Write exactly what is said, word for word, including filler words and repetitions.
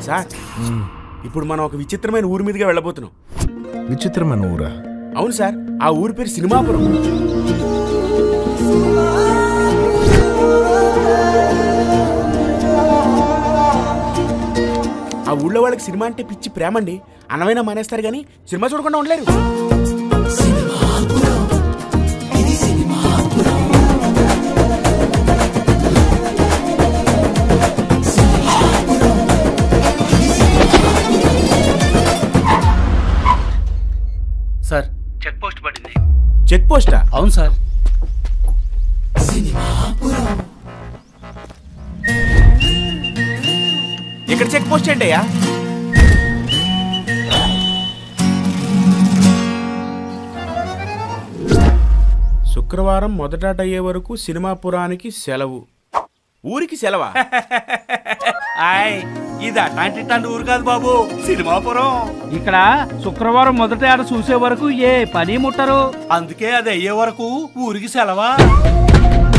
Sir ఇప్పుడు మనం ఒక విచిత్రమైన ఊరి మీదుగా వెళ్ళబోతున్నాం. విచిత్రమైన ఊరా? అవును సార్, ఆ ఊరి పేరు సినిమాపురం. ఆ ఊళ్ళో వాళ్ళకి సినిమా అంటే పిచ్చి ప్రేమండి. అన్నమైనా మానేస్తారు కానీ సినిమా చూడకుండా ఉండలేరు. సార్ చెక్ పోస్ట్ పడింది. చెక్ పోస్టా? అవును సార్. ఇక్కడ చెక్ పోస్ట్ ఏంటయ్యా? శుక్రవారం మొదట అయ్యే వరకు సినిమాపురానికి సెలవు. ఊరికి సెలవా? ఇది అట్లాంటి తండ్రి ఊరు కాదు బాబు, సినిమాపురం. ఇక్కడ శుక్రవారం మొదటి ఆట చూసే వరకు ఏ పని ముట్టరు. అందుకే అది అయ్యే వరకు ఊరికి సెలవా.